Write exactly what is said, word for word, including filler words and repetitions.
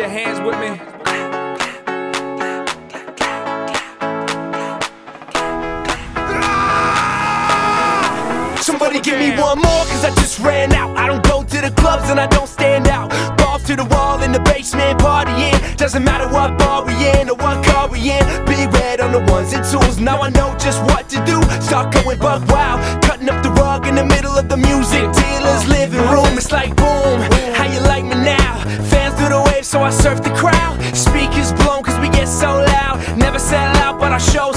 your hands with me. Somebody give me one more, cause I just ran out. I don't go to the clubs and I don't stand out. Balls to the wall in the basement partying. Doesn't matter what bar we in or what car we in. Big red on the ones and twos. Now I know just what to do. Start going buck wild, cutting up the rug in the middle of the music dealer's living room. It's like boom, how you like me now? Fans do the wave so I surf the crowd. Speakers blown cause we get so loud. Never sell out but I show